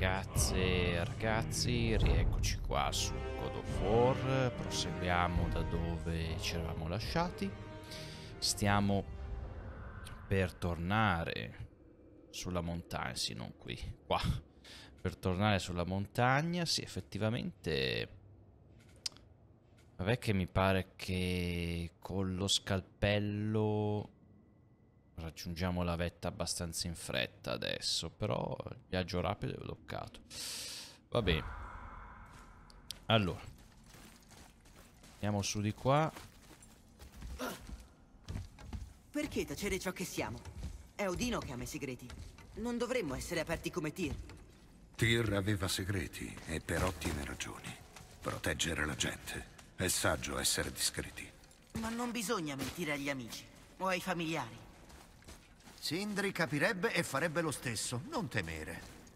ragazze e ragazzi, rieccoci qua su God of War. Proseguiamo da dove ci eravamo lasciati. Stiamo per tornare sulla montagna, sì, non qui, qua. Per tornare sulla montagna, sì, effettivamente. Vabbè che mi pare che con lo scalpello raggiungiamo la vetta abbastanza in fretta adesso, però il viaggio rapido è bloccato. Va bene. Allora, andiamo su di qua. Perché tacere ciò che siamo? È Odino che ama i segreti. Non dovremmo essere aperti come Tyr. Tyr aveva segreti, e per ottime ragioni. Proteggere la gente. È saggio essere discreti. Ma non bisogna mentire agli amici o ai familiari. Sindri capirebbe e farebbe lo stesso, non temere.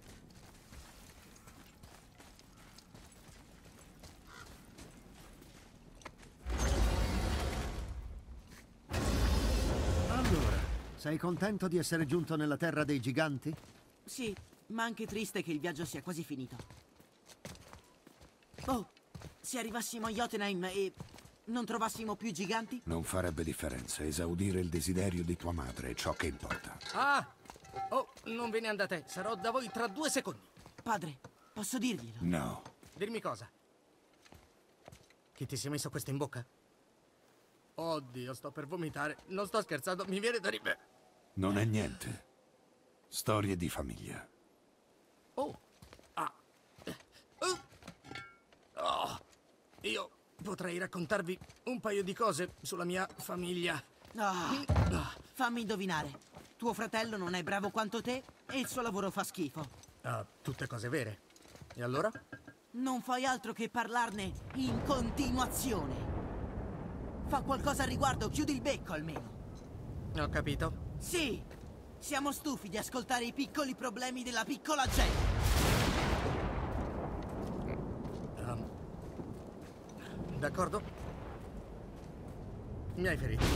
Allora, sei contento di essere giunto nella terra dei giganti? Sì, ma anche triste che il viaggio sia quasi finito. Oh, se arrivassimo a Jotunheim e non trovassimo più giganti? Non farebbe differenza. Esaudire il desiderio di tua madre è ciò che importa. Ah! Oh, non ve ne andate. Sarò da voi tra 2 secondi. Padre, posso dirglielo? No. Dirmi cosa? Che ti sei messo questo in bocca? Oddio, sto per vomitare. Non sto scherzando, mi viene da ridere. Non è niente. Storie di famiglia. Oh! Ah! Oh! Io potrei raccontarvi un paio di cose sulla mia famiglia. Fammi indovinare. Tuo fratello non è bravo quanto te e il suo lavoro fa schifo. Ah, tutte cose vere. E allora? Non fai altro che parlarne in continuazione. Fa qualcosa al riguardo, chiudi il becco almeno. Ho capito. Sì, siamo stufi di ascoltare i piccoli problemi della piccola gente. D'accordo? Mi hai ferito.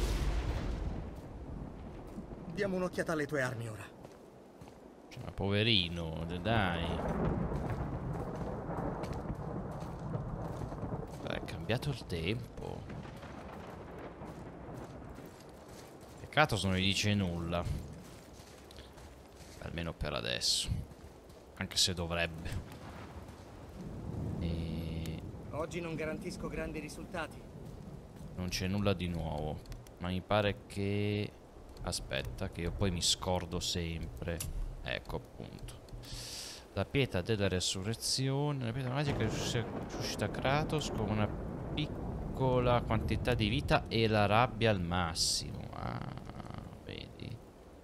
Diamo un'occhiata alle tue armi ora. Ma poverino, dai. È cambiato il tempo. Peccato se non gli dice nulla. Almeno per adesso. Anche se dovrebbe. Oggi non garantisco grandi risultati. Non c'è nulla di nuovo. Ma mi pare che... Aspetta, che io poi mi scordo sempre. Ecco appunto. La pietra della resurrezione. La pietra magica che suscita Kratos con una piccola quantità di vita e la rabbia al massimo. Ah, vedi.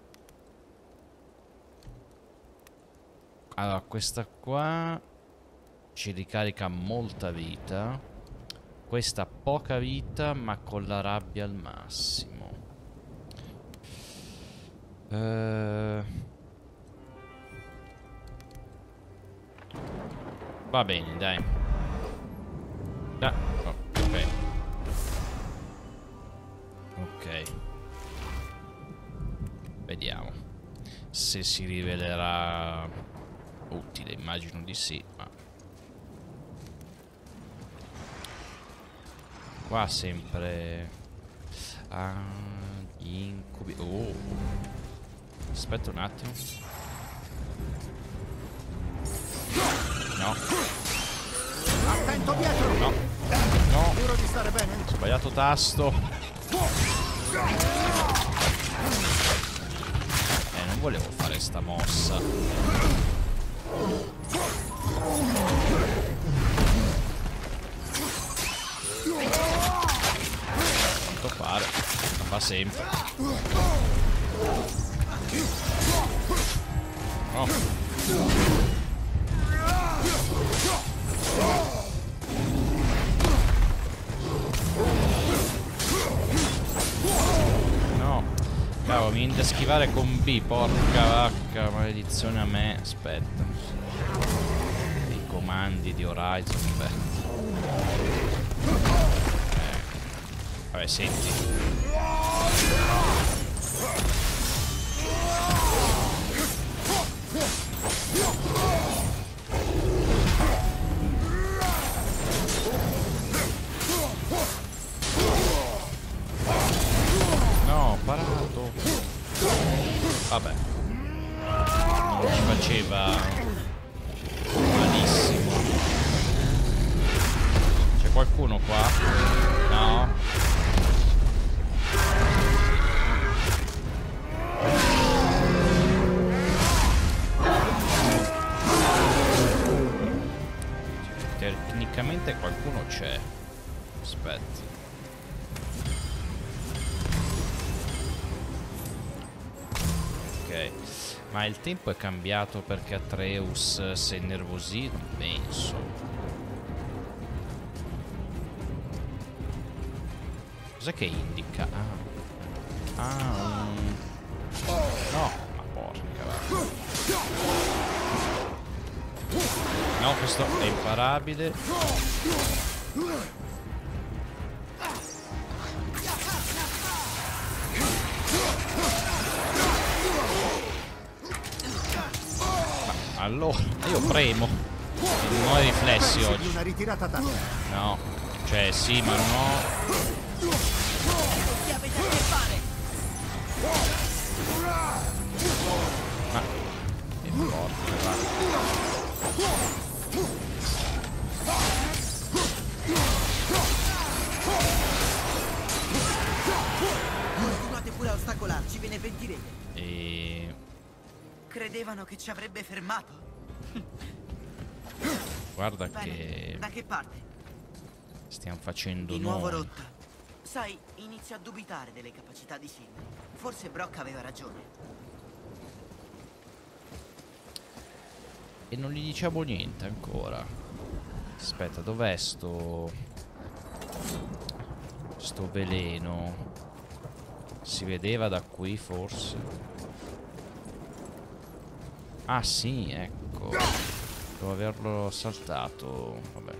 Allora, questa qua ci ricarica molta vita. Questa poca vita, ma con la rabbia al massimo. Va bene, dai. Ah, oh, ok. Ok. Vediamo se si rivelerà utile. Immagino di sì, ma qua sempre... Ah, gli incubi... Oh. Aspetta un attimo. No. Attento dietro! No. No. Giuro di stare bene. Sbagliato tasto. Non volevo fare sta mossa. Quanto pare. La fa sempre. No. No. Cavolo, mi viene da schivare con B. Porca vacca, maledizione a me. Aspetta. I comandi di Horizon. Beh. Vabbè, senti. qualcuno qua? No? Tecnicamente qualcuno c'è. Aspetta. Ok. Ma il tempo è cambiato perché Atreus si è innervosito? Penso. Cos'è che indica? No, ma porca vacca. No, questo è imparabile. Ma allora, io premo. Non ho i riflessi oggi. Una ritirata tattica. No, cioè sì, ma no. Che avete a che fare? Ma che forte, va. Continuate pure a ostacolarci, ve ne pentirete. E Credevano che ci avrebbe fermato? guarda Bene, che da che parte? stiamo facendo Di nuovo noi. rotta. Sai, inizio a dubitare delle capacità di Sindri. Forse Brock aveva ragione. E non gli diciamo niente ancora. Aspetta, dov'è sto veleno? Si vedeva da qui forse? Ah sì, ecco. Devo averlo saltato. Vabbè.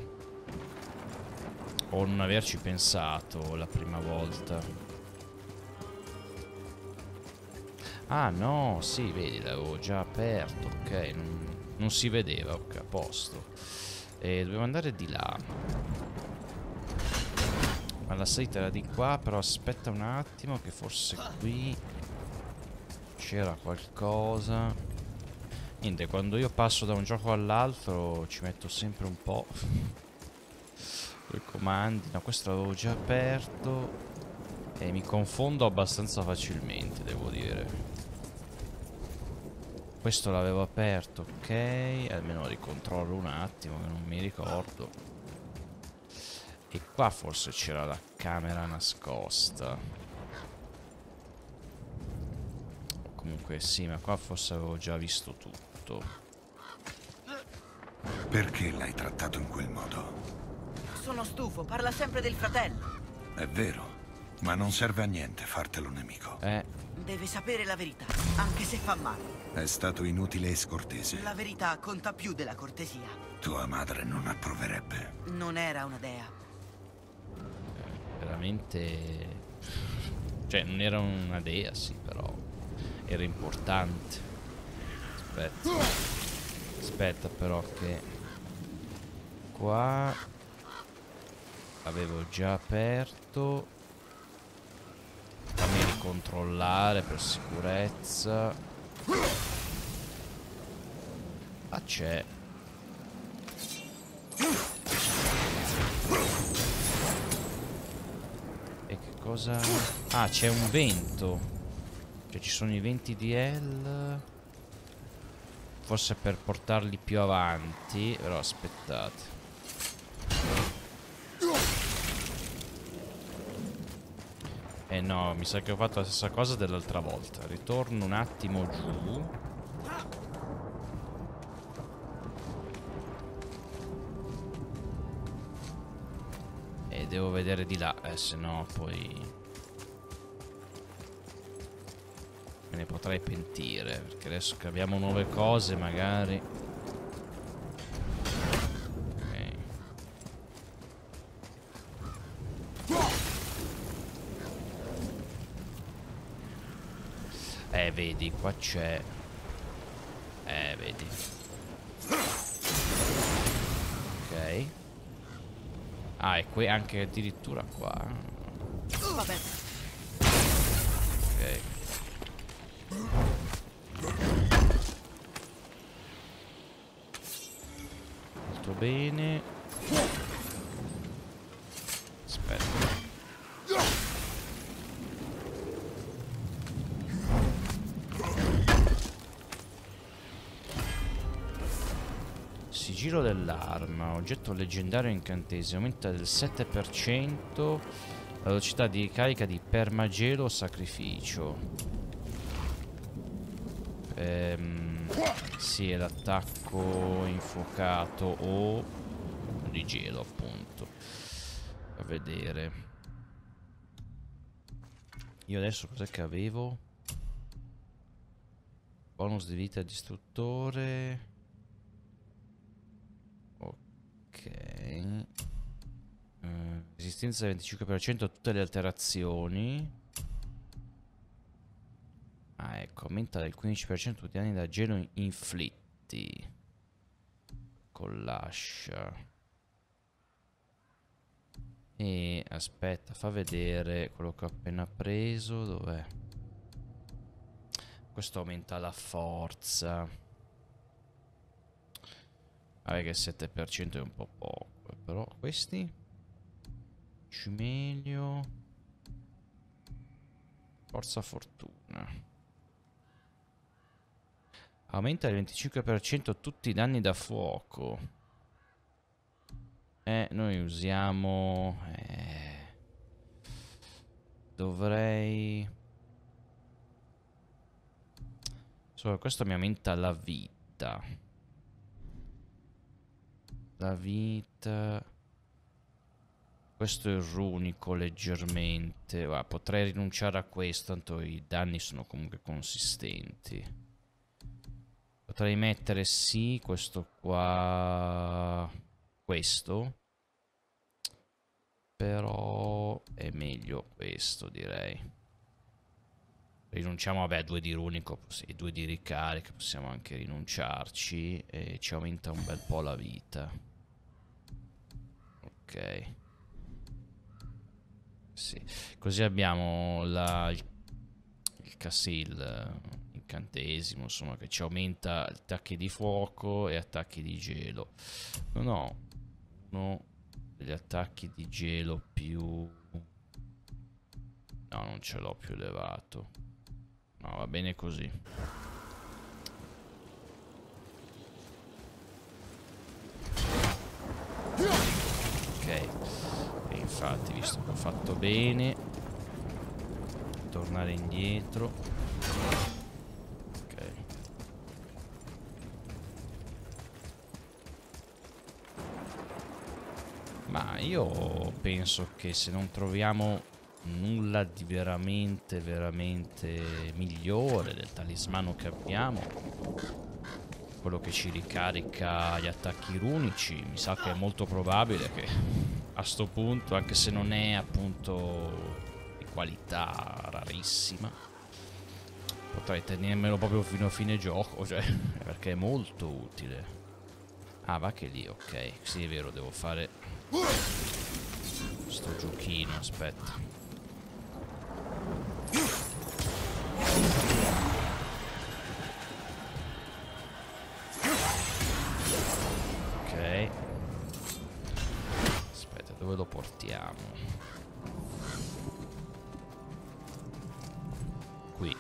O non averci pensato la prima volta. Ah no, sì, vedi, l'avevo già aperto. Ok, non si vedeva. Ok, a posto. E dobbiamo andare di là. Ma la salita era di qua. Però aspetta un attimo, che forse qui c'era qualcosa. Niente, quando io passo da un gioco all'altro ci metto sempre un po' i comandi. No, questo l'avevo già aperto e mi confondo abbastanza facilmente, devo dire. Questo l'avevo aperto, ok. Almeno ricontrollo un attimo, che non mi ricordo. E qua forse c'era la camera nascosta. Comunque sì, ma qua forse avevo già visto tutto. Perché l'hai trattato in quel modo? Sono stufo, parla sempre del fratello. È vero, ma non serve a niente fartelo nemico. Deve sapere la verità, anche se fa male. È stato inutile e scortese. La verità conta più della cortesia. Tua madre non approverebbe. Non era una dea. Veramente... Cioè, non era una dea, sì, però era importante. Aspetta. Aspetta però che... Qua... Avevo già aperto. Fammi ricontrollare per sicurezza. Ah, c'è. E che cosa... Ah, c'è un vento. Cioè ci sono i venti di L. Forse per portarli più avanti. Però aspettate. Eh no, mi sa che ho fatto la stessa cosa dell'altra volta. Ritorno un attimo giù. E devo vedere di là, se no poi me ne potrei pentire. Perché adesso che abbiamo nuove cose magari. Vedi, qua c'è. Vedi. Ok. Ah, e qui anche addirittura qua. Vabbè. Ok. Molto bene. sigillo dell'arma, oggetto leggendario incantesimo, aumenta del 7% la velocità di ricarica di permagelo sacrificio. Sì, è l'attacco infuocato o di gelo, appunto. A vedere. Io adesso cos'è che avevo? Bonus di vita distruttore. Ok. Resistenza del 25% a tutte le alterazioni. Ah, ecco, aumenta del 15% tutti i danni da gelo inflitti con l'ascia. E aspetta, fa vedere quello che ho appena preso. Dov'è? Questo aumenta la forza. Vabbè che il 7% è un po' poco. Però questi Cimelio, forza fortuna. Aumenta del 25% tutti i danni da fuoco. Noi usiamo... dovrei... Solo questo mi aumenta la vita. La vita... Questo è il runico leggermente. Guarda, potrei rinunciare a questo, tanto i danni sono comunque consistenti. Potrei mettere sì, questo qua... Questo. Però è meglio questo, direi. Rinunciamo, vabbè, a 2 di runico, sì, 2 di ricarica, possiamo anche rinunciarci. E ci aumenta un bel po' la vita. Ok. Sì. Così abbiamo il Cassil incantesimo, insomma, che ci aumenta attacchi di fuoco e attacchi di gelo. Non ho uno degli attacchi di gelo più... No, non ce l'ho più elevato. No, va bene così. Ok. E infatti, visto che ho fatto bene, tornare indietro. Ok. Ma io penso che se non troviamo nulla di veramente migliore del talismano che abbiamo, quello che ci ricarica gli attacchi runici, mi sa che è molto probabile che a sto punto, anche se non è appunto di qualità rarissima, potrei tenermelo proprio fino a fine gioco, cioè, perché è molto utile. Ah, va che lì, ok. Sì, è vero, devo fare sto giochino, aspetta. Ok. Aspetta, dove lo portiamo? Qui.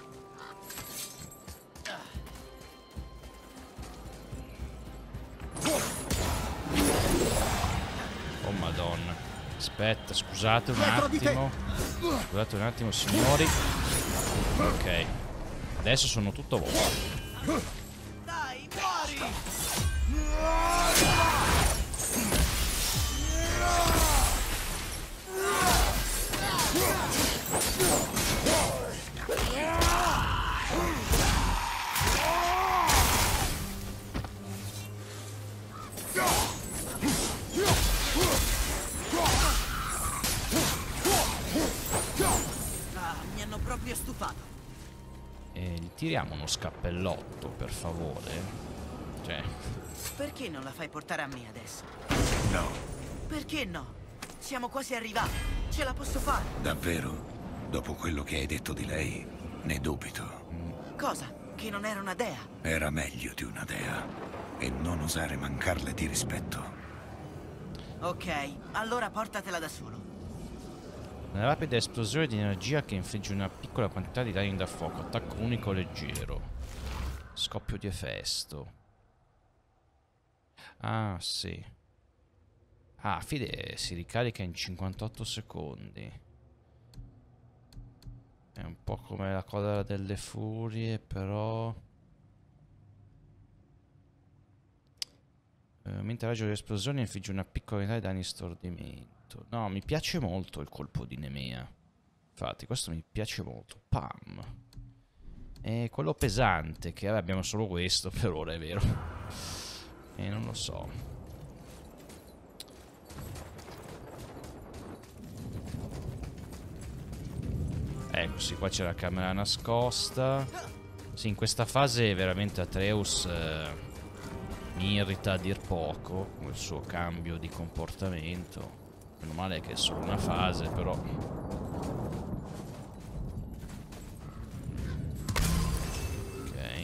Oh madonna. Aspetta, scusate un attimo. Scusate un attimo, signori. Ok. Adesso sono tutto vostro. Dai, muori! Mi hanno proprio stufato. Gli tiriamo uno scappellotto, per favore. Cioè, Perché non la fai portare a me adesso? No, Perché no? Siamo quasi arrivati. Ce la posso fare. davvero? Dopo quello che hai detto di lei, ne dubito. Cosa? Che non era una dea? Era meglio di una dea. E non osare mancarle di rispetto. Ok, allora portatela da solo. una rapida esplosione di energia che infligge una piccola quantità di danni da fuoco. Attacco unico leggero. Scoppio di Efesto. Ah, sì. Ah, Fide si ricarica in 58 secondi. È un po' come la coda delle furie, però... mentre raggio dell'esplosione infligge una piccola unità di danni stordimento. No, mi piace molto il colpo di Nemea. Infatti, questo mi piace molto. Pam. E quello pesante, che vabbè, abbiamo solo questo per ora, è vero. E non lo so. Ecco, sì, qua c'è la camera nascosta. Sì, in questa fase veramente Atreus mi irrita a dir poco, con il suo cambio di comportamento. Meno male che è solo una fase, però... Ok.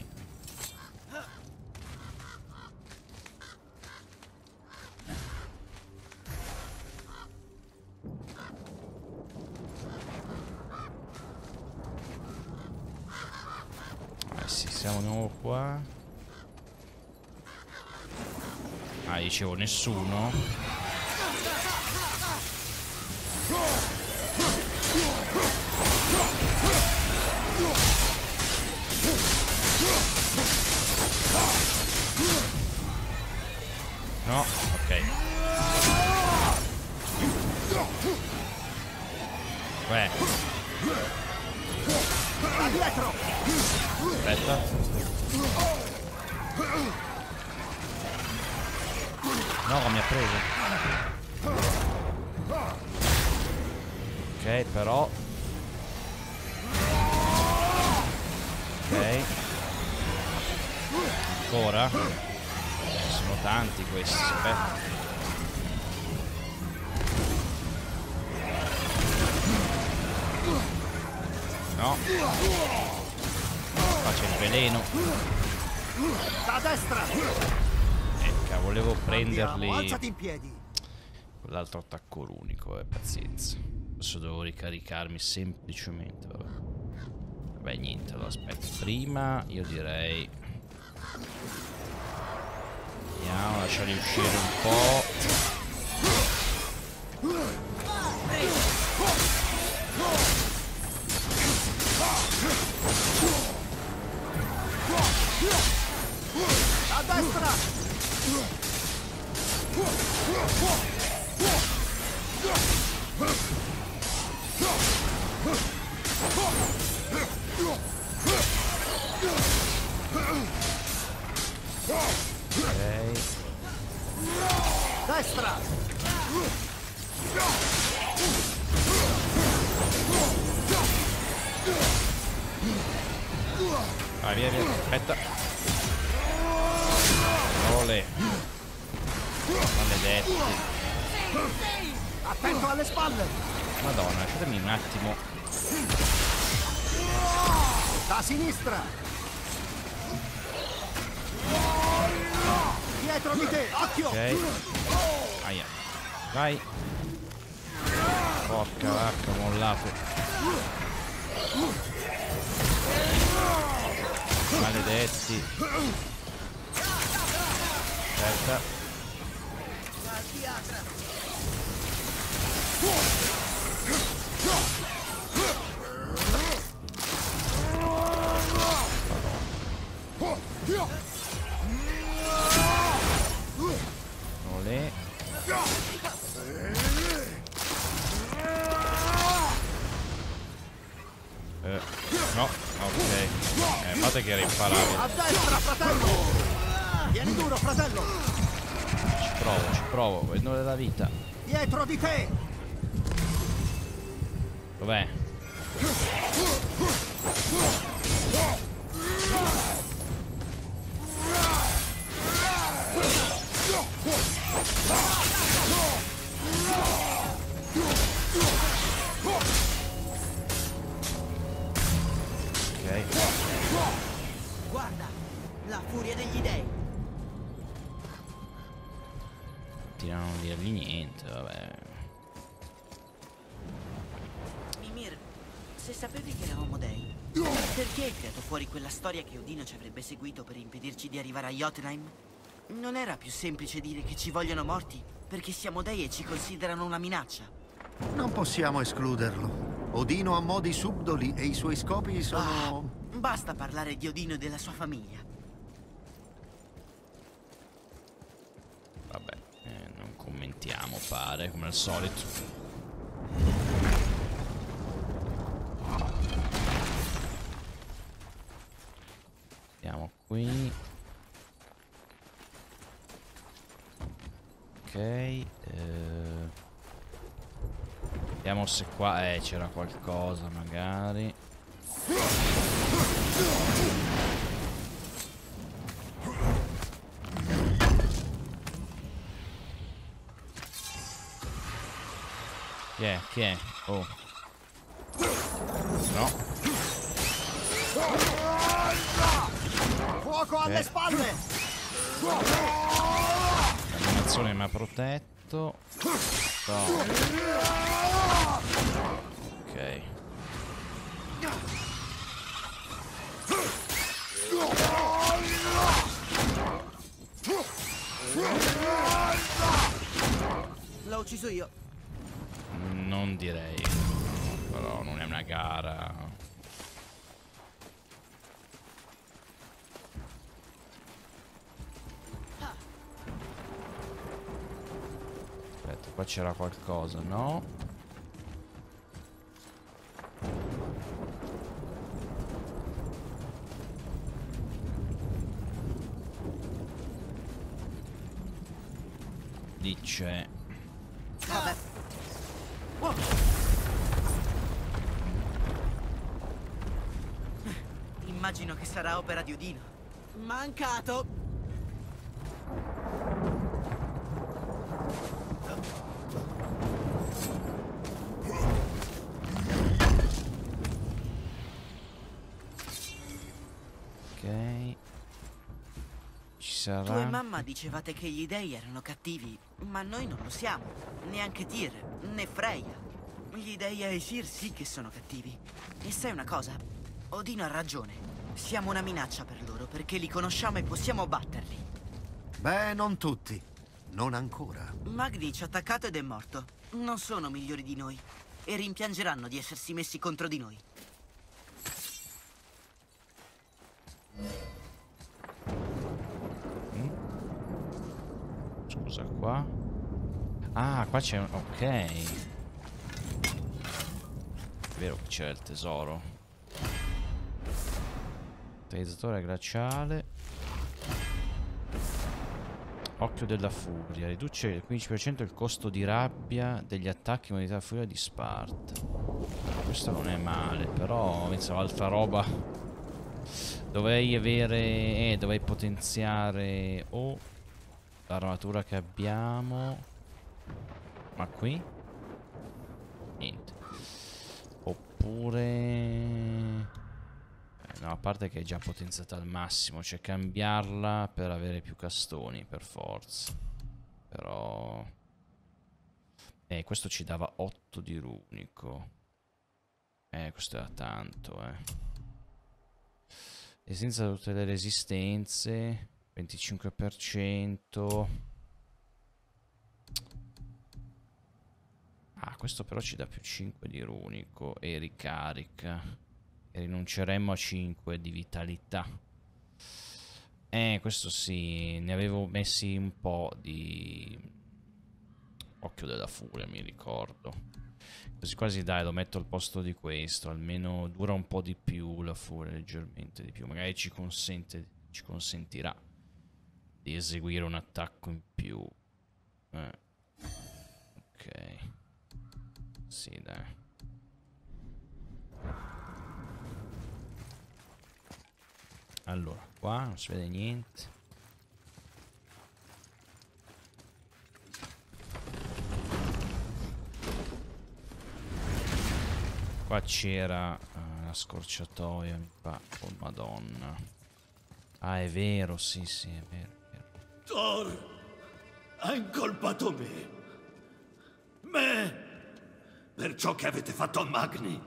Sì, siamo di nuovo qua. Ah, dicevo nessuno. No, ok. Beh. Aspetta. No, mi ha preso. Ok, però. Ok. Ancora. Sono tanti questi, aspetta. No. Qua c'è il veleno. Da destra! Volevo prenderli. Alzati in piedi. Con l'altro attacco unico, pazienza. Adesso devo ricaricarmi semplicemente. Vabbè, niente, allora aspetta. Prima io direi. Andiamo, lasciali uscire un po'. A destra! Destra! Vai, via, via, aspetta. Ole. Maledetti. Attento alle spalle! Madonna, lasciatemi un attimo. Da sinistra! Dietro di te, occhio! Ok. Aia. Vai. Porca vacca, mollato. Maledetti. Aspetta. Olè. No, ok. Fate che era imparabile. A destra, fratello! Vieni duro, fratello! Ci provo, vedo della vita. Dietro di te! Dov'è? Ok. Guarda, la furia degli dei. Continuano a non dirgli niente, vabbè. Mimir, se sapevi che eravamo dei, perché hai tirato fuori quella storia che Odino ci avrebbe seguito per impedirci di arrivare a Jotunheim? Non era più semplice dire che ci vogliono morti? Perché siamo dei e ci considerano una minaccia. Non possiamo escluderlo. Odino ha modi subdoli e i suoi scopi sono... Basta parlare di Odino e della sua famiglia. Vabbè, non commentiamo, pare, come al solito. Andiamo qui. Ok. Vediamo se qua... c'era qualcosa, magari. Chi è? Chi è? Oh. No. Fuoco alle spalle! L'animazione mi ha protetto. No. Ok. L'ho ucciso io. Non direi. Però non è una gara. Aspetta, qua c'era qualcosa, no? Dice... Vabbè. Wow. Immagino che sarà opera di Odino. Mancato. Ok. Ci sarà... Tu e mamma dicevate che gli dei erano cattivi, ma noi non lo siamo. Neanche Tyr, né Freya. Gli dei Aesir sì che sono cattivi. E sai una cosa? Odino ha ragione. Siamo una minaccia per loro perché li conosciamo e possiamo batterli. Beh, non tutti. Non ancora. Magni ci ha attaccato ed è morto. Non sono migliori di noi. E rimpiangeranno di essersi messi contro di noi. Scusa, qua. Ah, qua c'è un... Ok. È vero che c'è il tesoro. Utilizzatore glaciale. Occhio della furia. Riduce il 15% il costo di rabbia degli attacchi in unità furia di Sparta. Questo non è male, però pensavo altra roba. Dovrei avere... dovrei potenziare... Oh, l'armatura che abbiamo. Ma qui? Niente. Oppure... no, a parte che è già potenziata al massimo. Cioè cambiarla per avere più castoni, per forza. Però... questo ci dava 8 di runico. Questo era tanto, E senza tutte le resistenze... 25%. Ah, questo però ci dà più 5 di runico e ricarica. E rinunceremmo a 5 di vitalità. Questo sì, ne avevo messi un po' di... Occhio della furia, mi ricordo. Così quasi dai, lo metto al posto di questo. Almeno dura un po' di più la furia, leggermente di più. Magari ci consentirà di eseguire un attacco in più. Ok. Sì, dai. Allora, qua non si vede niente. Qua c'era la scorciatoia, mi fa. Oh madonna. Ah, è vero, sì, sì, è vero. Thor ha incolpato me. Per ciò che avete fatto a Magni.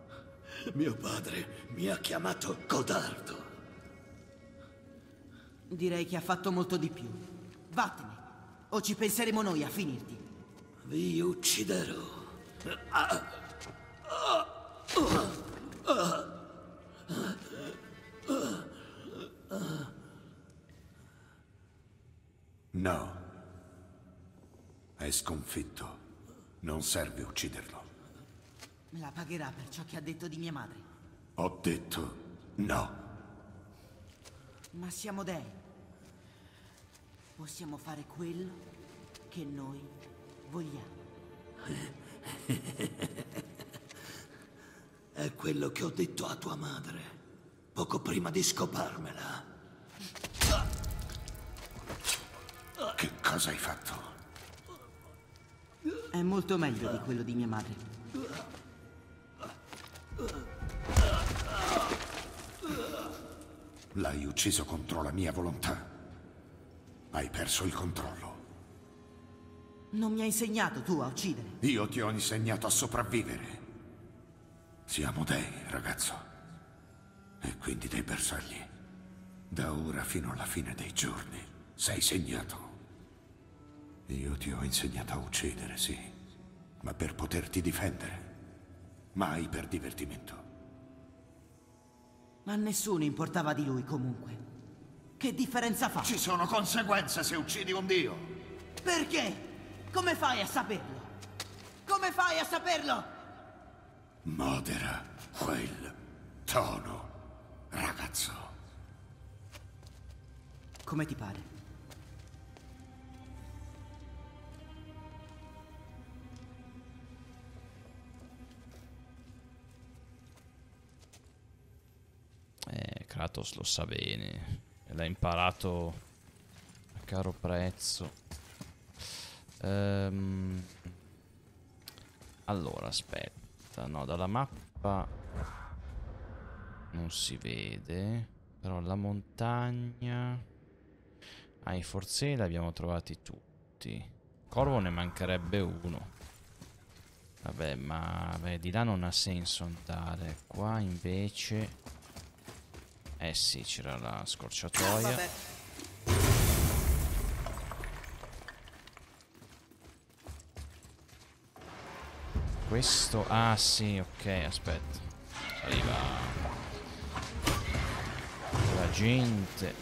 Mio padre mi ha chiamato codardo. Direi che ha fatto molto di più. Vattene, o ci penseremo noi a finirti. Vi ucciderò. No. È sconfitto. Non serve ucciderlo. La pagherà per ciò che ha detto di mia madre. Ho detto no. Ma siamo dei. Possiamo fare quello che noi vogliamo. È quello che ho detto a tua madre, poco prima di scoparmela. Che cosa hai fatto? È molto meglio di quello di mia madre. L'hai ucciso contro la mia volontà. Hai perso il controllo. Non mi hai insegnato tu a uccidere. Io ti ho insegnato a sopravvivere. Siamo dei, ragazzo. E quindi dei bersagli. Da ora fino alla fine dei giorni sei segnato. Io ti ho insegnato a uccidere, sì. Ma per poterti difendere. Mai per divertimento. A nessuno importava di lui comunque. Che differenza fa? Ci sono conseguenze se uccidi un dio. Perché? Come fai a saperlo? Come fai a saperlo? Modera quel tono, ragazzo. Come ti pare? Kratos lo sa bene. L'ha imparato a caro prezzo. Allora, aspetta. No, dalla mappa non si vede. Però la montagna... Ah, i forzieri li abbiamo trovati tutti. Corvo ne mancherebbe uno. Vabbè, ma di là non ha senso andare. Qua invece... Eh sì, c'era la scorciatoia. Questo... Ah sì, ok, aspetta. Arriva la gente.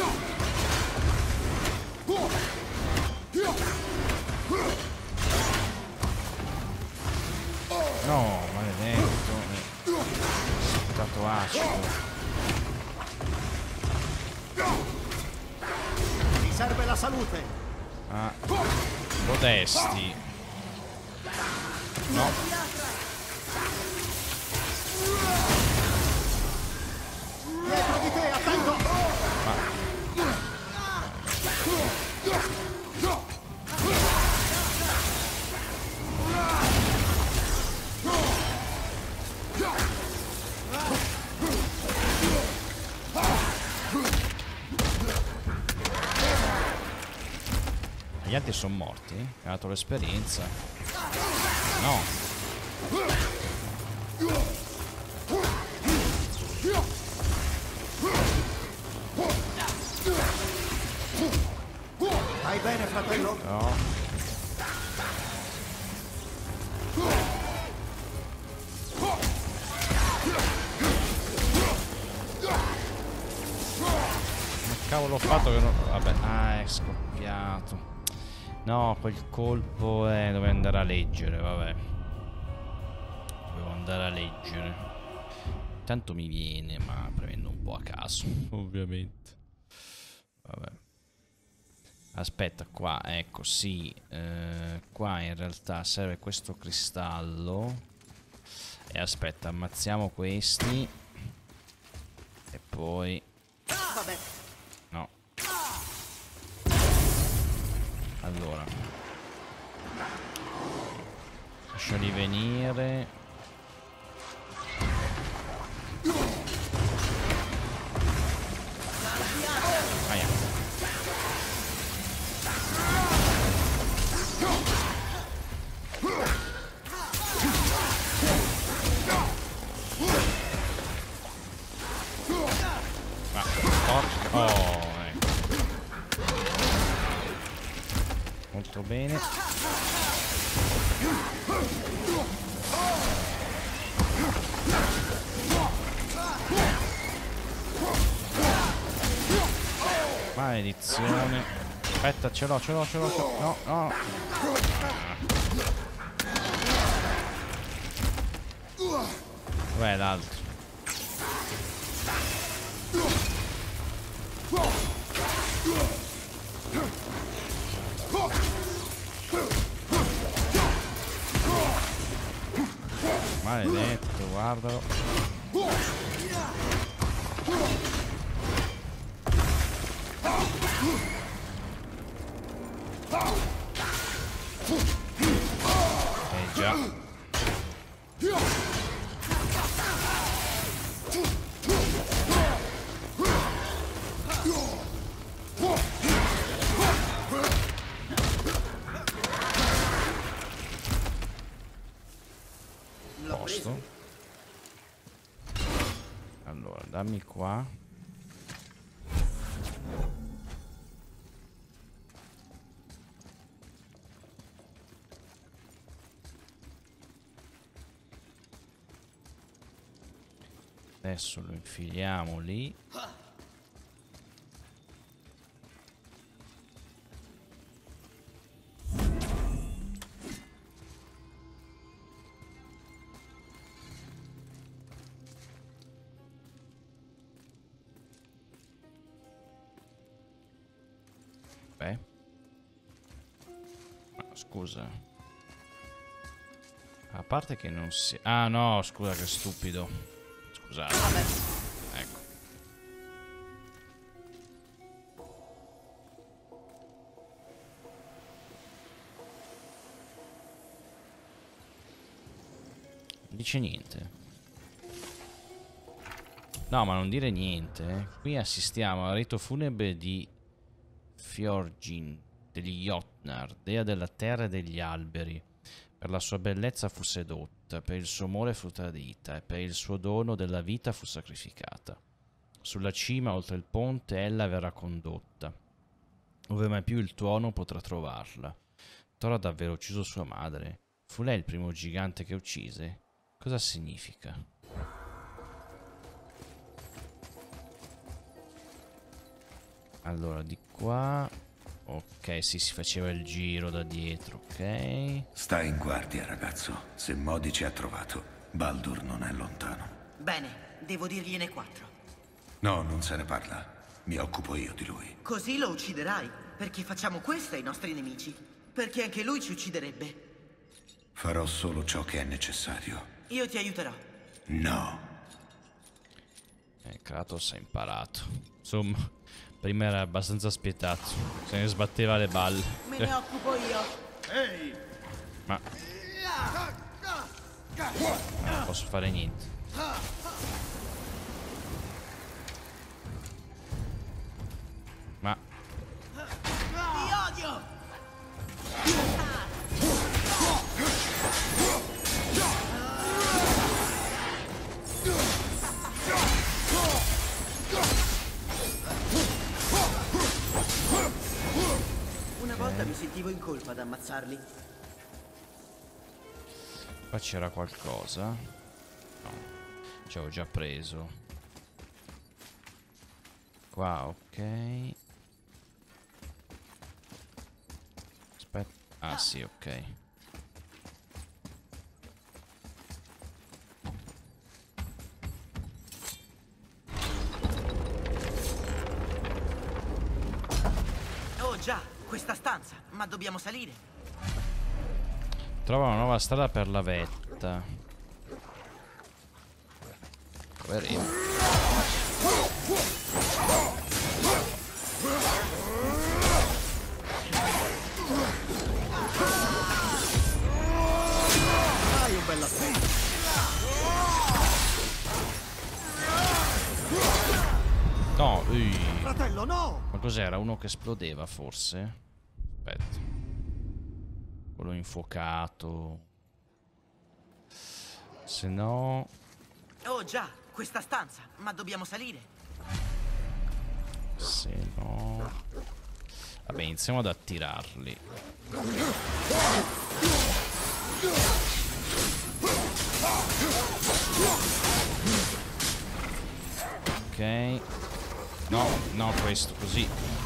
No, maledetto. Stato acido. Ti serve la salute. Ah, modesti. No. Dietro di te, attento. Gli altri sono morti? Ha dato l'esperienza? No. Stai bene, fratello? No. Che cavolo ho fatto che non... Vabbè, è scoppiato. No, quel colpo dovevo andare a leggere, vabbè. Dovevo andare a leggere. Intanto mi viene, ma premendo un po' a caso, ovviamente. Vabbè. Aspetta, qua, ecco, sì. Qua in realtà serve questo cristallo. E aspetta, ammazziamo questi. E poi... Vabbè. No. Allora, lasciali venire. Aia. Ma porca... Oh, ecco. bene. Maledizione. Aspetta, ce l'ho. No, no. Dov'è l'altro? Maledetto, guardalo. Già. Posto. Allora, dammi qua. Adesso lo infiliamo lì. Beh. Ma scusa. A parte che non si... Ah no, scusa che stupido. Scusate. Ecco. Non dice niente. No, ma non dire niente. Qui assistiamo al rito funebre di Fjorgyn degli Jotnar, dea della terra e degli alberi. Per la sua bellezza fu sedotta, per il suo amore fu tradita e per il suo dono della vita fu sacrificata. Sulla cima, oltre il ponte, ella verrà condotta, ove mai più il tuono potrà trovarla. Thor ha davvero ucciso sua madre. Fu lei il primo gigante che uccise? Cosa significa? Allora, di qua... Ok, sì, si faceva il giro da dietro, ok. Stai in guardia, ragazzo. Se Modi ci ha trovato, Baldur non è lontano. Bene, devo dirgliene 4. No, non se ne parla. Mi occupo io di lui. Così lo ucciderai, perché facciamo questo ai nostri nemici. Perché anche lui ci ucciderebbe. Farò solo ciò che è necessario. Io ti aiuterò. No. Kratos ha imparato. Insomma, prima era abbastanza spietato. Se ne sbatteva le balle. Me ne occupo io. Ehi! Ma... non posso fare niente. Ma... Ti odio! Una volta mi sentivo in colpa ad ammazzarli. Qua c'era qualcosa? No, ci avevo già preso. Qua, ok. Aspetta. Ah sì, ok. Oh già, questa stanza, ma dobbiamo salire. Trova una nuova strada per la vetta. Poverino. Dai, un bel aspetto. No, Fratello, no! ma cos'era? Uno che esplodeva, forse? Aspetta. Quello infuocato. Se no... Oh già, questa stanza, ma dobbiamo salire. Se no... Vabbè, iniziamo ad attirarli. Ok. No, no, questo così.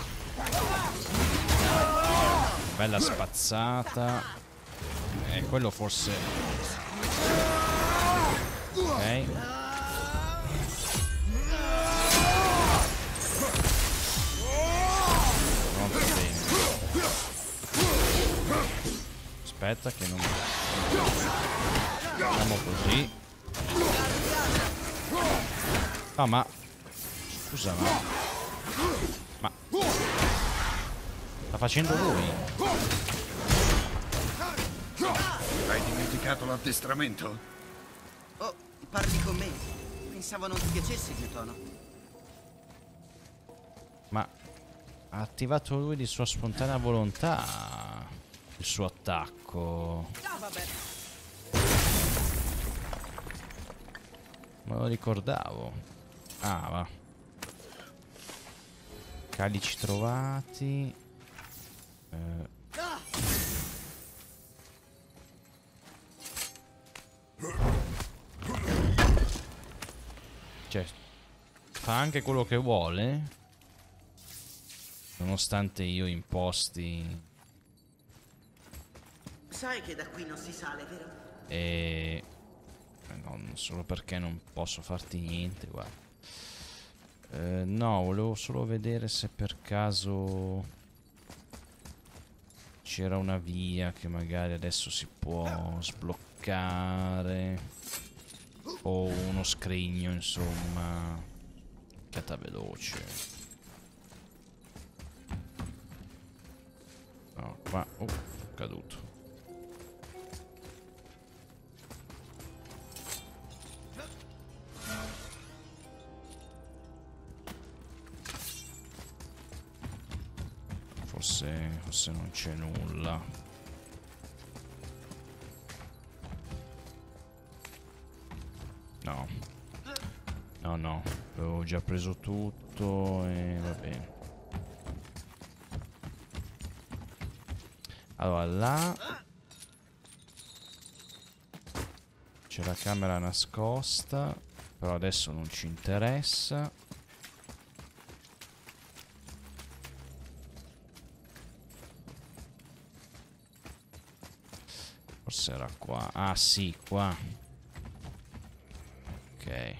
Bella spazzata. Quello forse. Ok. Molto bene. Aspetta che non. Facciamo così. Ah, ma. Scusa, ma. Sta facendo lui? Hai dimenticato l'addestramento? Oh, parli con me. Pensavo non ti piacesse il mio tono. Ma ha attivato lui di sua spontanea volontà il suo attacco. Ah, vabbè. Me lo ricordavo. Ah, va. Calici trovati. Cioè, fa anche quello che vuole, nonostante io imposti. Sai che da qui non si sale, vero? E no, solo perché non posso farti niente, guarda. No, volevo solo vedere se per caso c'era una via che magari adesso si può sbloccare, o uno scrigno, insomma, cata veloce. No, qua, caduto. Forse non c'è nulla. No. No, no. Avevo già preso tutto e va bene. Allora, là c'è la camera nascosta, però adesso non ci interessa. Forse era qua. Ah sì, qua. Ok.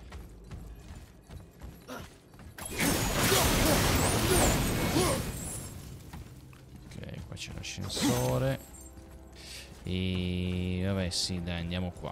Ok, qua c'è l'ascensore. E vabbè, sì, dai, andiamo qua.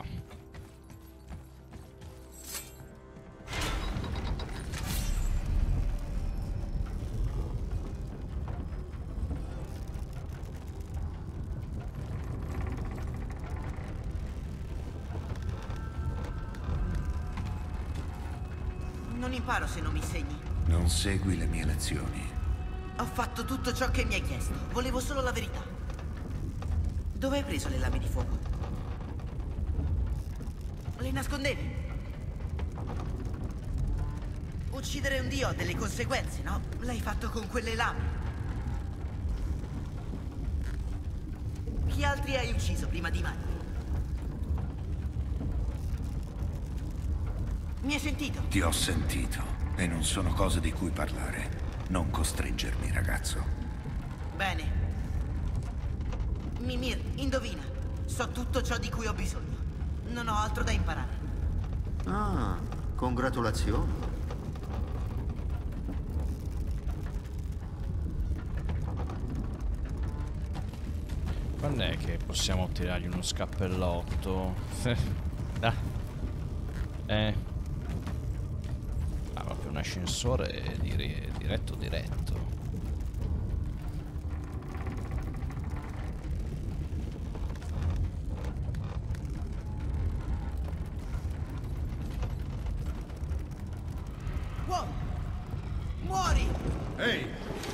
Non imparo se non mi insegni. Non segui le mie lezioni. Ho fatto tutto ciò che mi hai chiesto. Volevo solo la verità. Dove hai preso le lame di fuoco? Le nascondevi? Uccidere un dio ha delle conseguenze, no? L'hai fatto con quelle lame. Chi altri hai ucciso prima di me? Mi hai sentito? Ti ho sentito e non sono cose di cui parlare. Non costringermi, ragazzo. Bene. Mimir, indovina. So tutto ciò di cui ho bisogno. Non ho altro da imparare. Ah, congratulazioni. Quando è che possiamo tirargli uno scappellotto? Ah, proprio un ascensore diretto. Wow! Muori! Ehi!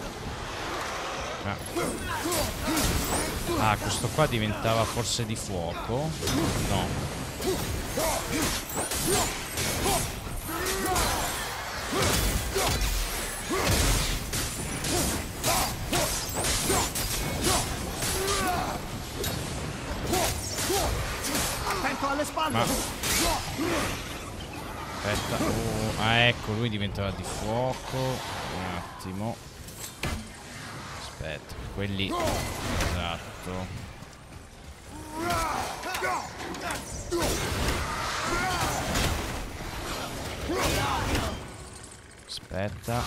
Ah, questo qua diventava forse di fuoco? No. Attento alle spalle! Ma... Aspetta. Oh, ah, ecco, lui diventerà di fuoco. Un attimo. Aspetta, quelli... Esatto. Aspetta.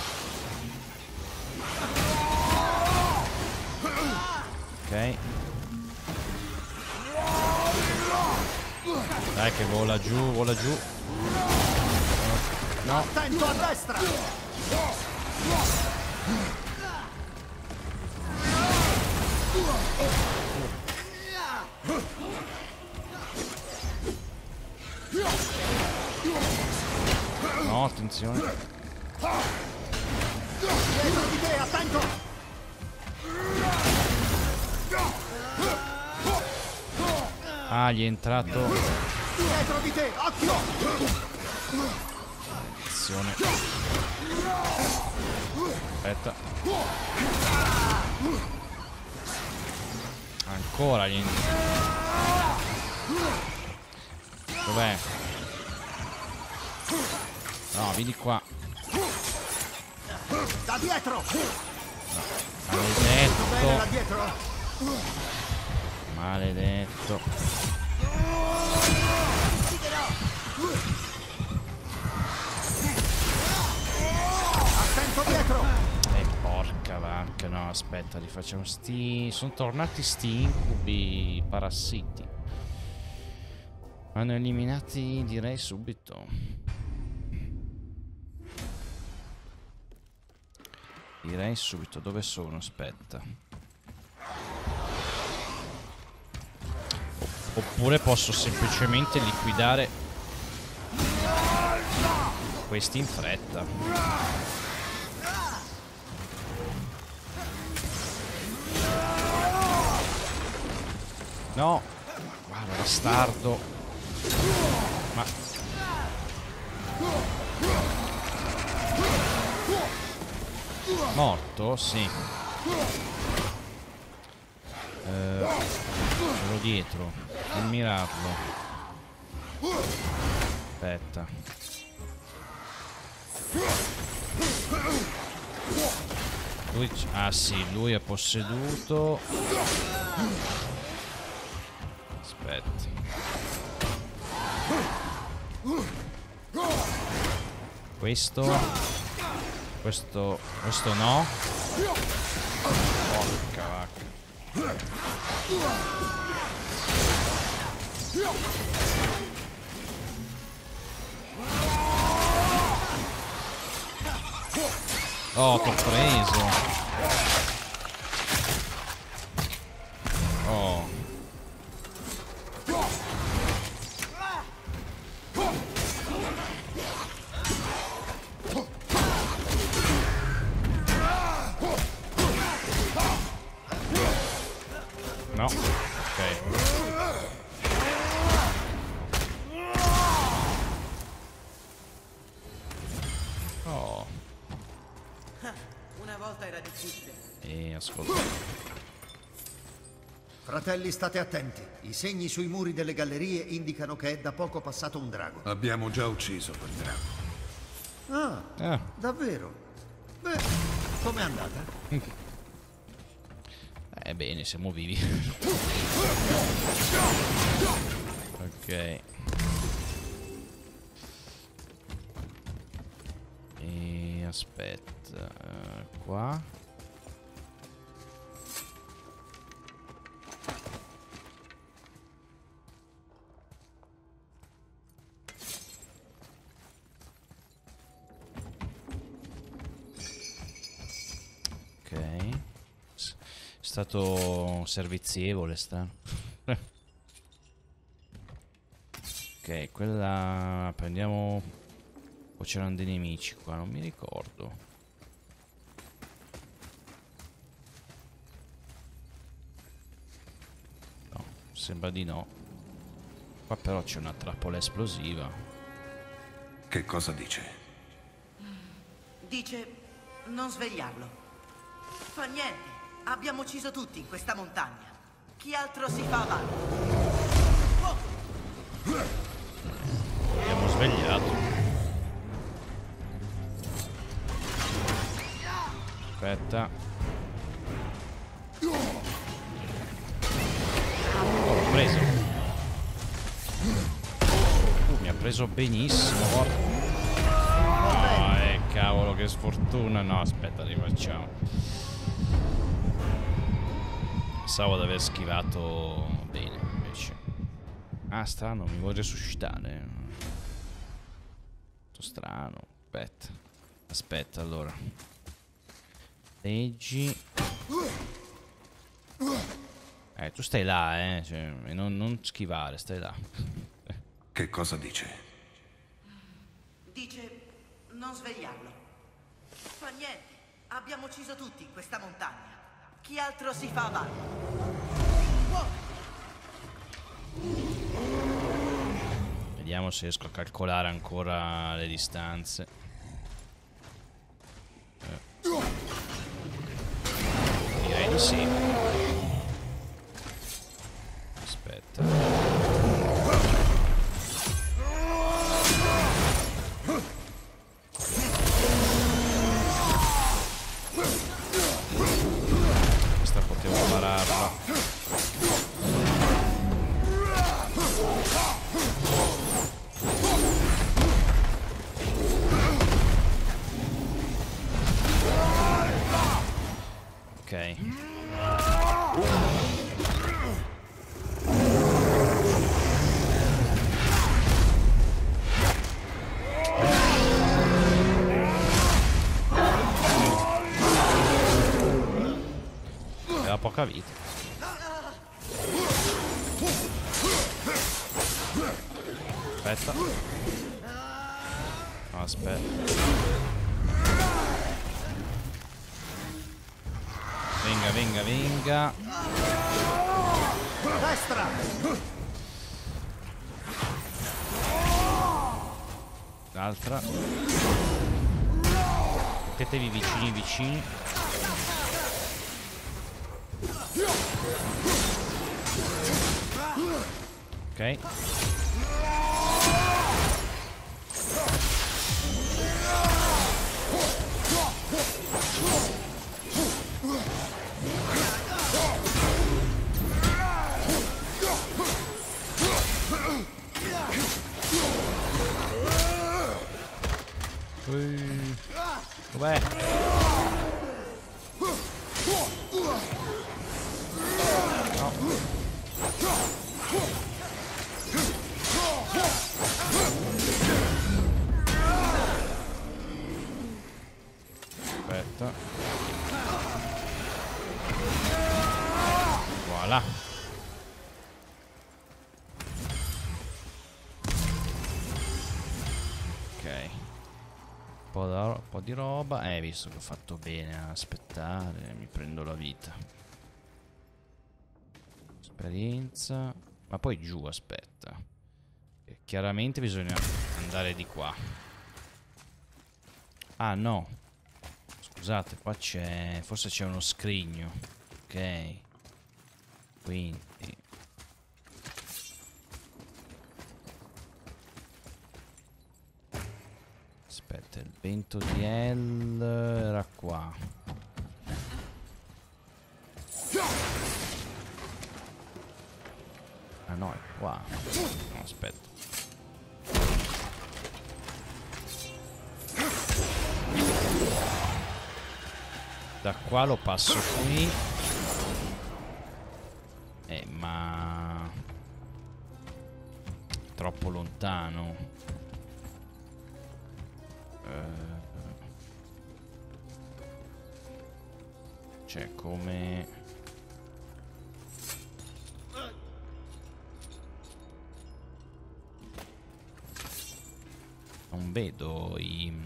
Ok. Dai che vola giù, vola giù. No. Attento a destra! No, attenzione. Dietro di te, attento! Ah, gli è entrato. Dietro di te, occhio! Attenzione. Aspetta. Ancora gli... Dov'è? No, vieni qua. Da dietro! Maledetto. Da dietro! Maledetto. Attento dietro! Porca vacca, no, aspetta, rifacciamo sti... Sono tornati sti incubi parassiti. Vanno eliminati, direi, subito. Direi subito, dove sono? Aspetta. Oppure posso semplicemente liquidare questi in fretta. No! Guarda, bastardo! Ma... Morto? Sì. Sono dietro. Non mirarlo. Aspetta. Lui... Ah sì, lui è posseduto. Aspetta. Questo no. Porca vacca. Oh, t'ho preso. Oh. No, ok. Oh. Una volta era difficile. Ascolta. Fratelli, state attenti. I segni sui muri delle gallerie indicano che è da poco passato un drago. Abbiamo già ucciso quel drago. Ah, davvero? Beh, com'è andata? Bene, siamo vivi. Ok. E aspetta, qua. Ok. È stato servizievole, sta. Ok, quella... Prendiamo... O c'erano dei nemici qua, non mi ricordo. No, sembra di no. Qua però c'è una trappola esplosiva. Che cosa dice? Dice non svegliarlo. Fa niente. Abbiamo ucciso tutti in questa montagna. Chi altro si fa avanti? Oh! Aspetta. Oh, l'ho preso. Mi ha preso benissimo, guarda. No, cavolo, che sfortuna. No, aspetta, rifacciamo. Pensavo di aver schivato bene, invece. Ah, strano, mi vuoi resuscitare. Molto strano. Aspetta, allora. Leggi. Tu stai là, cioè, non schivare, stai là. Che cosa dice? Dice non svegliarlo. Fa niente. Abbiamo ucciso tutti in questa montagna. Chi altro si fa avanti? Vediamo se riesco a calcolare ancora le distanze. Direi di sì. Aspetta. Questa potevo pararla. Ok. Aveva poca vita. Aspetta. No, aspetta. Venga, venga, venga. Destra! L'altra. Mettetevi vicini, vicini. Ok. Dov'è? No. Aspetta. Voilà. Ok. Un po' di roba. Visto che ho fatto bene a aspettare, mi prendo la vita. Esperienza. Ma poi giù, aspetta. Chiaramente bisogna andare di qua. Ah, no. Scusate, qua c'è... forse c'è uno scrigno. Ok. Quindi... aspetta, il vento di L era qua. Ah no, è qua. No, aspetta. Da qua lo passo qui. Ma... troppo lontano. Cioè, come... non vedo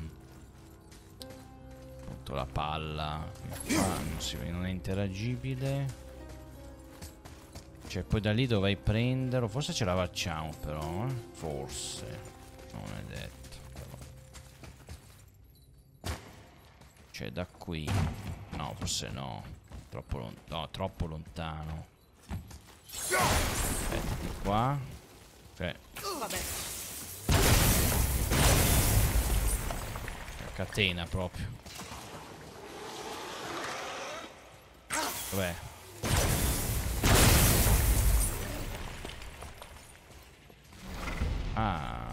appunto la palla. Qua non si vede, non è interagibile. Cioè, poi da lì dovrei prenderlo. Forse ce la facciamo, però, forse. Non è detto, però. Cioè, da qui. No, forse no. Troppo lontano. Aspetta, di qua. Cioè. Vabbè. Catena proprio. Dov'è? Ah.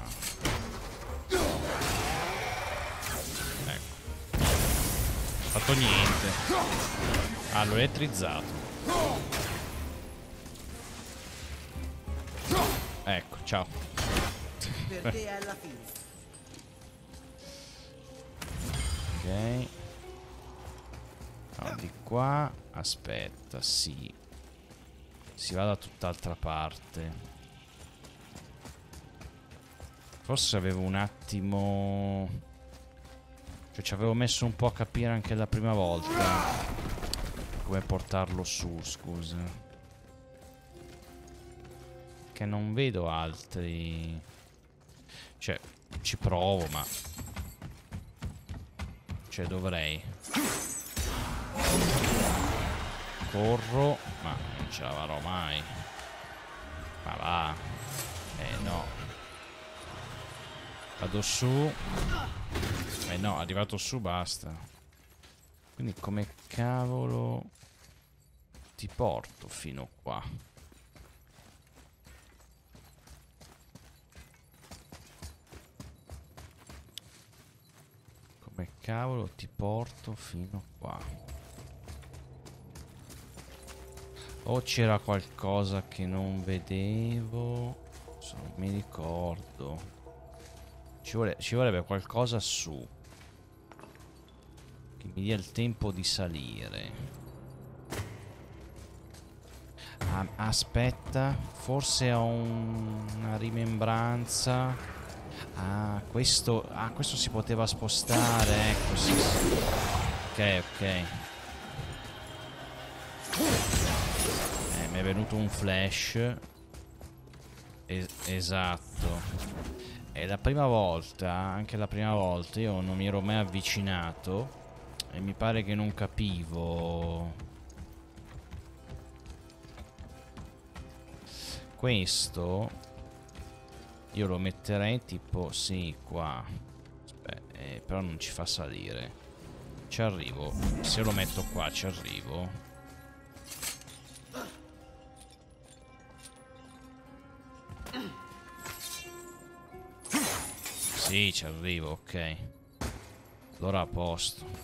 Ecco. Fatto niente. Ah, l'ho elettrizzato. Ecco, ciao. Per te è alla fine. Ok. No, di qua. Aspetta, sì. Si va da tutt'altra parte. Forse avevo un attimo... Cioè ci avevo messo un po' a capire anche la prima volta come portarlo su, scusa. Che non vedo altri... Cioè, ci provo, ma... Cioè, dovrei... Corro, ma non ce la farò mai. Ma va. No. Vado su. No, arrivato su, basta. Quindi come cavolo ti porto fino qua? Come cavolo ti porto fino qua? O c'era qualcosa che non vedevo? Non mi ricordo. Ci vorrebbe qualcosa su che mi dia il tempo di salire. Ah, aspetta, forse ho una rimembranza. Questo si poteva spostare. Ecco, sì, sì. Ok, ok. Mi è venuto un flash. Esatto. E la prima volta, anche la prima volta, io non mi ero mai avvicinato e mi pare che non capivo. Questo io lo metterei tipo, sì, qua. Aspetta, però non ci fa salire. Ci arrivo. Se lo metto qua ci arrivo. Sì, ci arrivo, ok. Allora a posto.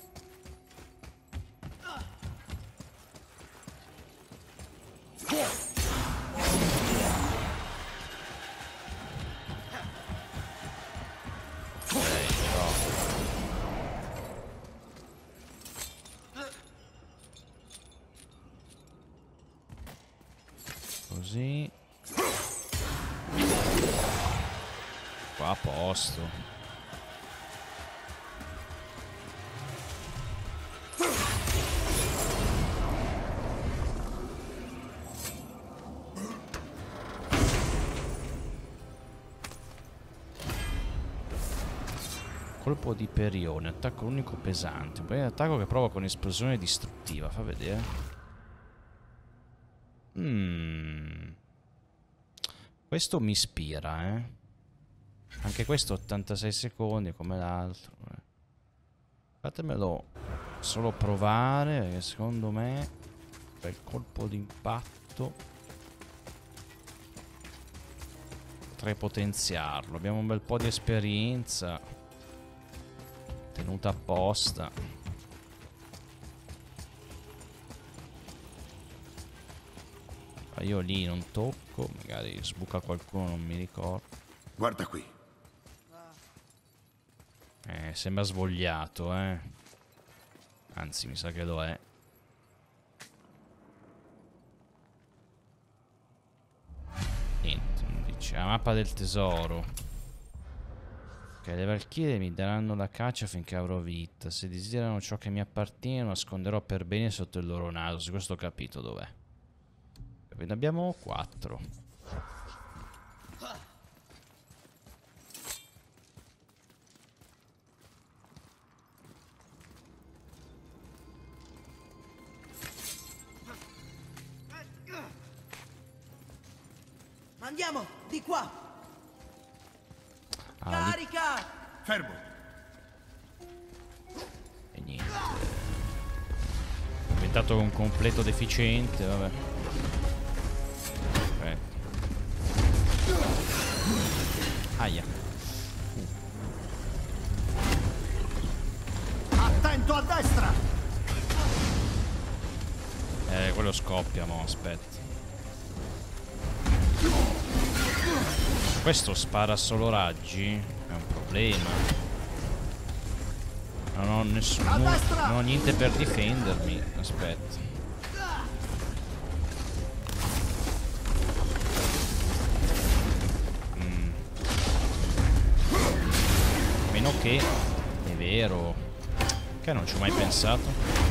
Così. Qua a posto. Colpo di Perione, attacco unico pesante. Un attacco che provoca un'esplosione distruttiva. Fa vedere. Questo mi ispira, eh. Anche questo 86 secondi come l'altro. Fatemelo solo provare, perché secondo me bel colpo d'impatto potrei potenziarlo. Abbiamo un bel po' di esperienza tenuta apposta. Ma io lì non tocco, magari sbuca qualcuno, non mi ricordo. Guarda qui. Sembra svogliato, eh. Anzi, mi sa che lo è. Niente, non dice. La mappa del tesoro. Ok, le Valchirie mi daranno la caccia finché avrò vita. Se desiderano ciò che mi appartiene, lo nasconderò per bene sotto il loro naso. Su questo ho capito dov'è. Ne abbiamo 4. Andiamo, di qua. Carica! Fermo. E niente. diventato un completo deficiente, vabbè. Aia. Attento a destra! Quello scoppia, mo, aspetta. Questo spara solo raggi? È un problema. Non ho nessuno. Non ho niente per difendermi. Aspetta. Meno che. È vero. Che non ci ho mai pensato.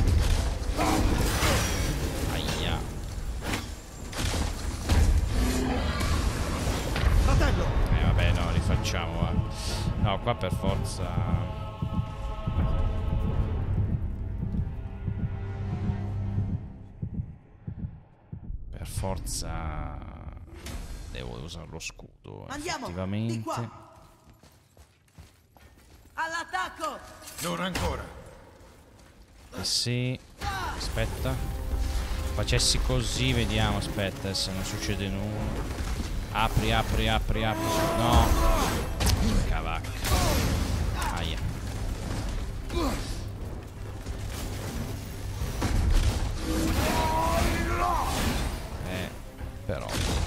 Aia. Fratello! Vabbè, no, rifacciamo, va. No, qua per forza. Per forza devo usare lo scudo. Andiamo, effettivamente. di qua. All'attacco! Non ancora. E se. Aspetta. Facessi così, vediamo. Aspetta, se non succede nulla. Apri, apri, apri, apri. No. Cavacca. Aia. Però.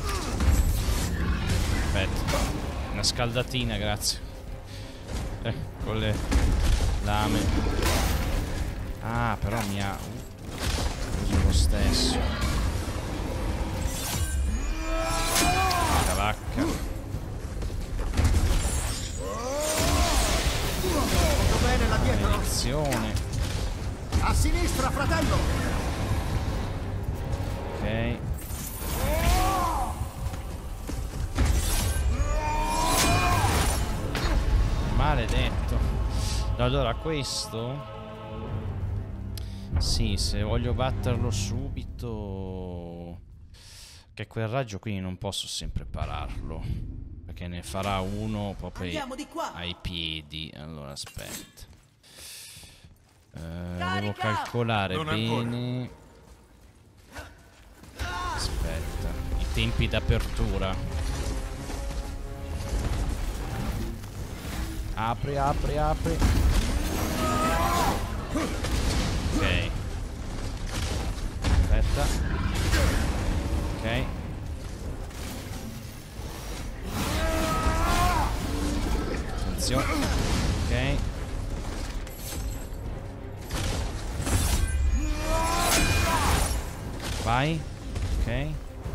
Aspetta. Una scaldatina, grazie. Con le lame. Ah, però mi ha uso lo stesso. Cavacca. Molto bene là dietro! Maledizione. A sinistra, fratello! Ok. Maledetto. Allora questo. Sì, se voglio batterlo subito. Che quel raggio qui non posso sempre pararlo. Perché ne farà uno proprio ai piedi. Allora aspetta. Devo calcolare bene. Aspetta. I tempi d'apertura. Apri, apri, apri. Ok. Aspetta. Ok. Attenzione. Ok. Vai. Ok.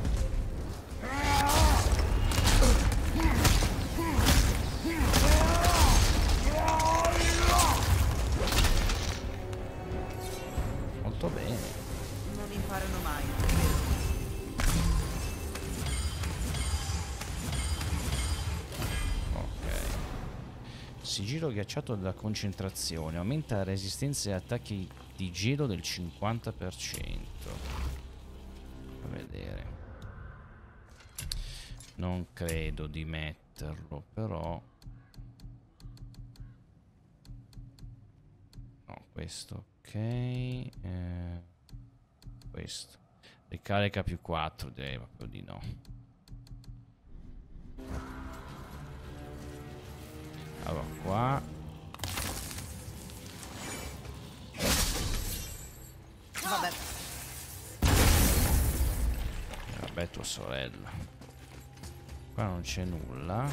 Molto bene. Non imparano mai. Ok. Sigillo ghiacciato della concentrazione. Aumenta la resistenza agli attacchi di gelo del 50%. A vedere. Non credo di metterlo, però. No, questo ok. Questo. Ricarica più 4, direi proprio di no. Allora, qua. Vabbè. Vabbè, tua sorella. Qua non c'è nulla.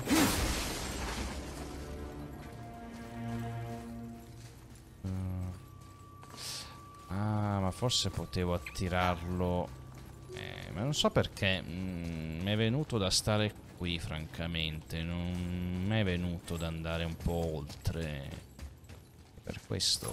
Ah, ma forse potevo attirarlo. Ma non so perché. Mi è venuto da stare qui, francamente. Non mi è venuto da andare un po' oltre. Per questo.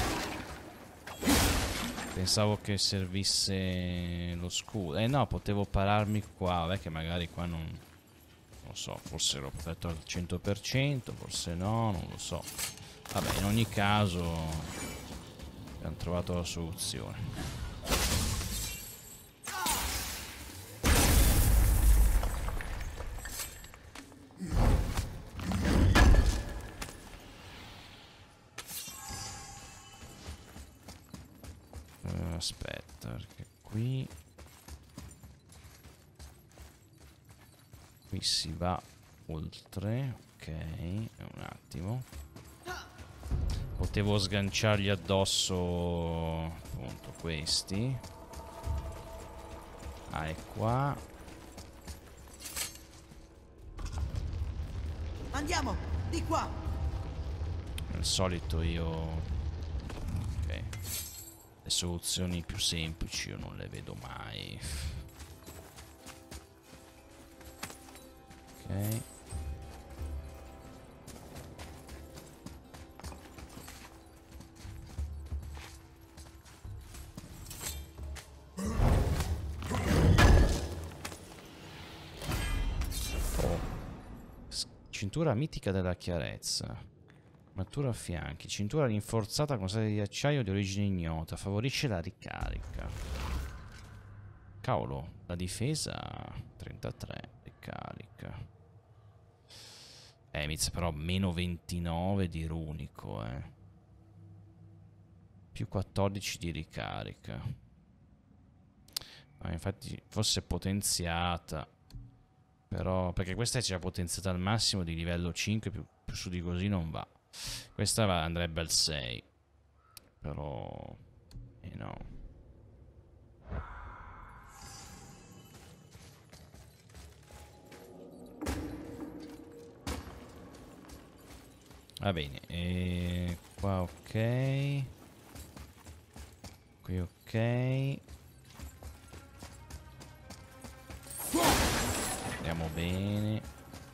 Pensavo che servisse lo scudo. No, potevo pararmi qua. Vabbè, che magari qua non lo so. Forse l'ho fatto al 100%, forse no, non lo so. Vabbè, in ogni caso abbiamo trovato la soluzione. aspetta, perché qui si va oltre. Ok, un attimo. Potevo sganciargli addosso appunto questi. Ah, è qua. Andiamo, di qua. Al solito io... Ok. Le soluzioni più semplici io non le vedo mai. Ok. Cintura mitica della chiarezza. Armatura a fianchi. Cintura rinforzata con seta di acciaio di origine ignota. Favorisce la ricarica. Cavolo, la difesa 33 ricarica. Emits però meno 29 di runico, più 14 di ricarica. Infatti fosse potenziata. Però, perché questa è già potenziata al massimo di livello 5, più su di così non va. Questa andrebbe al 6. Però... no. Va bene, e qua ok. Qui ok. Andiamo bene.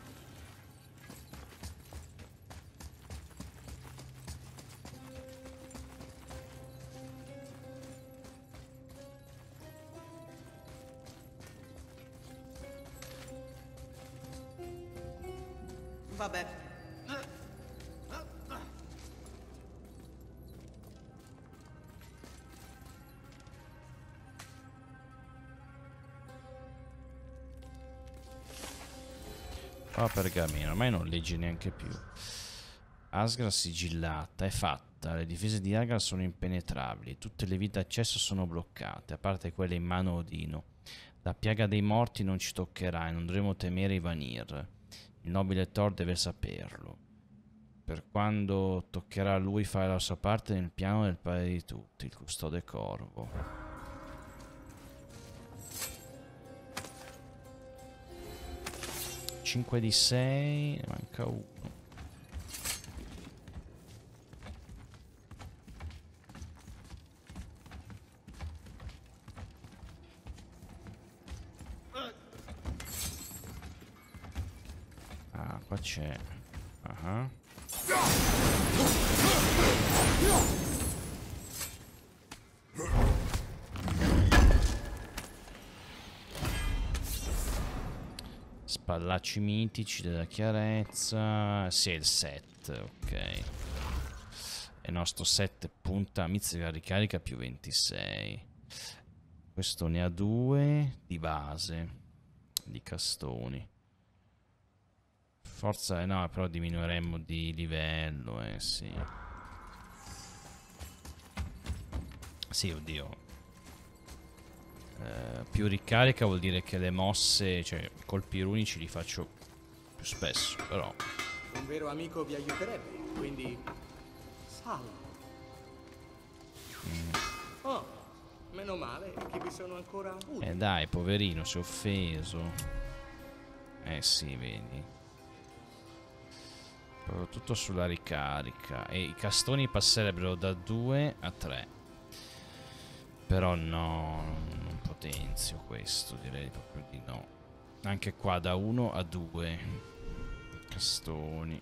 Vabbè. Qua pergameno, ormai non leggi neanche più. Asgard sigillata, è fatta. Le difese di Asgard sono impenetrabili. Tutte le vie d'accesso sono bloccate, a parte quelle in mano a Odino. La piaga dei morti non ci toccherà e non dovremo temere i Vanir. Il nobile Thor deve saperlo. Per quando toccherà a lui fare la sua parte nel piano del padre di tutti, il custode corvo. 5 di 6, ne manca uno. Ah, qua c'è. Spallacci mitici della chiarezza. Sì, è il 7, ok. E il nostro 7 punta mizzica ricarica più 26. Questo ne ha 2 di base. Di castoni. Forza, no, però diminuiremmo di livello, sì. Sì, oddio. Più ricarica vuol dire che le mosse, cioè colpi runici li faccio più spesso, però. Un vero amico vi aiuterebbe, quindi salve. Oh, meno male che vi sono ancora utili. Dai, poverino, si è offeso. Sì, vedi. Proprio tutto sulla ricarica. E i castoni passerebbero da 2 a 3. Però no, non potenzio questo, direi proprio di no. Anche qua da 1 a 2 castoni.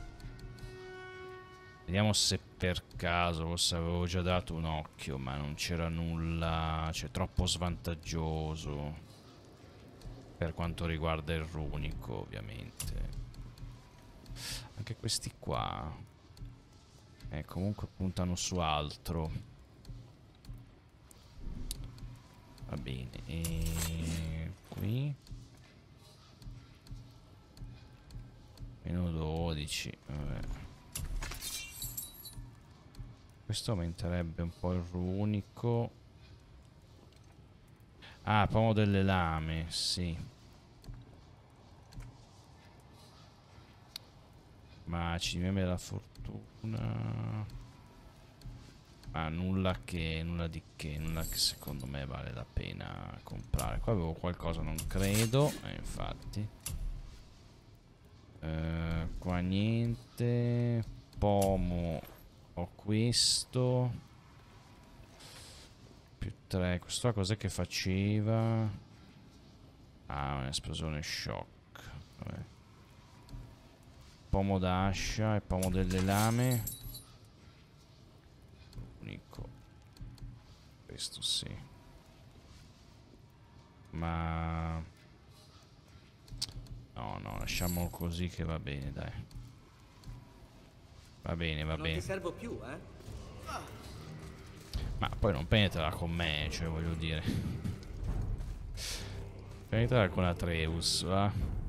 Vediamo se per caso, forse avevo già dato un occhio, ma non c'era nulla, cioè troppo svantaggioso per quanto riguarda il runico, ovviamente. Anche questi qua comunque puntano su altro. Va bene, e qui meno 12, vabbè. Questo aumenterebbe un po' il runico. Ah, pomo delle lame, sì. Ma ci meme la fortuna. Ah, nulla di che, nulla che secondo me vale la pena comprare. Qua avevo qualcosa, non credo, infatti. Qua niente. Pomo, ho questo. Più 3, questo cos'è che faceva? Ah, un'esplosione shock. Vabbè. Pomo d'ascia e pomo delle lame. Unico. Questo sì. Ma... no, no, lasciamolo così che va bene, dai. Va bene, va Non ti bene. servo più, eh? Ma poi non penetrala con me, cioè voglio dire. Penetrala con Atreus, va?